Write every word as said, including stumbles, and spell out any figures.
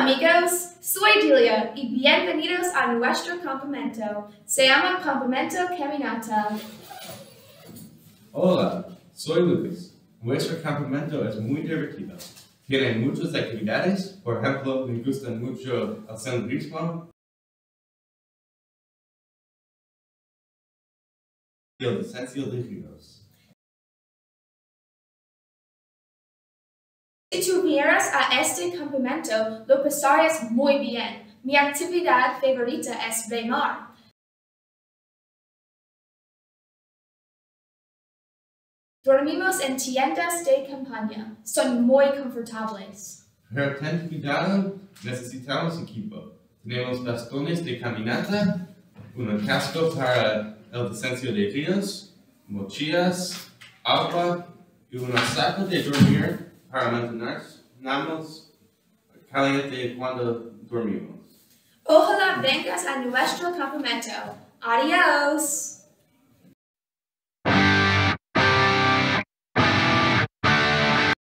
amigos, soy Delia y bienvenidos a nuestro campamento. Se llama Campamento Caminata. Hola, soy Lucas. Nuestro campamento es muy divertido. Tiene muchas actividades, por ejemplo, me gusta mucho el senderismo y el descenso de ríos. Si tú vienes a este campamento, lo pasarás muy bien. Mi actividad favorita es remar. Dormimos en tiendas de campaña. Son muy confortables. Pero ten cuidado, necesitamos equipo. Tenemos bastones de caminata, un casco para el descenso de ríos, mochilas, agua y un saco de dormir para mantenernos calientes cuando dormimos. Ojalá vengas a nuestro campamento. Adiós.